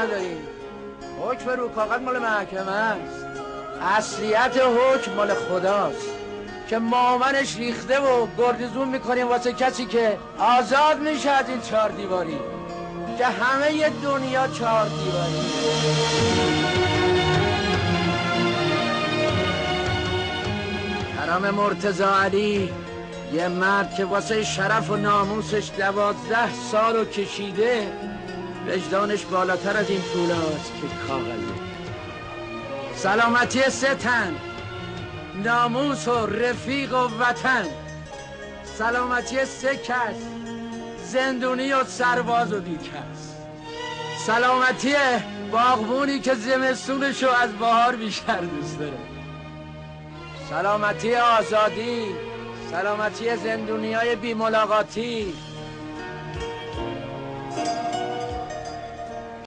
نداریم. حکم رو کاغذ مال محکمه است، اصلیت حکم مال خداست که مامنش ریخته و گردزون میکنیم واسه کسی که آزاد میشه از این 4 دیواری که همه ی دنیا 4 دیواری. کرم مرتضی علی، یه مرد که واسه شرف و ناموسش 12 سالو کشیده، وجدانش بالاتر از این پولاست که کاغذه. سلامتی 3 تن، ناموس و رفیق و وطن، سلامتی 3 کس، زندونی و سرباز و بیکس، سلامتی باغبونی که زمستونشو از بهار بیشتر دوست داره، سلامتی آزادی، سلامتی زندونیای بی ملاقاتی،